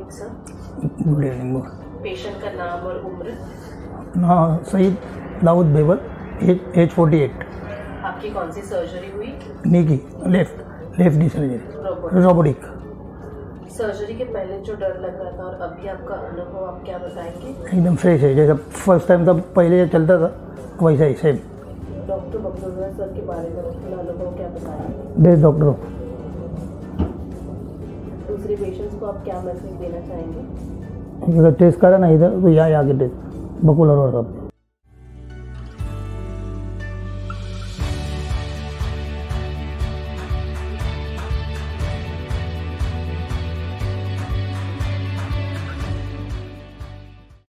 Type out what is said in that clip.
Evening sir. Good evening. Patient का नाम और उम्र? हाँ, सईद दाऊद बेबल, एज 48। आपकी कौन सी सर्जरी हुई? नी की left knee surgery, robotic. Surgery के पहले जो डर लग रहा था और अभी आपका अनुभव आप क्या बताएंगे? एकदम फ्रेश है, जैसा फर्स्ट टाइम तब पहले चलता था वैसा ही सेम। डॉक्टर बख्तुल्लाह सर के बारे में अपना अनुभव क्या बताएंगे? Best doctor. दूसरे पेशेंट्स को आप क्या मैसेज देना चाहेंगे? अगर टेस्ट करा ना इधर तो यहाँ आके टेस्ट बकुलर और सब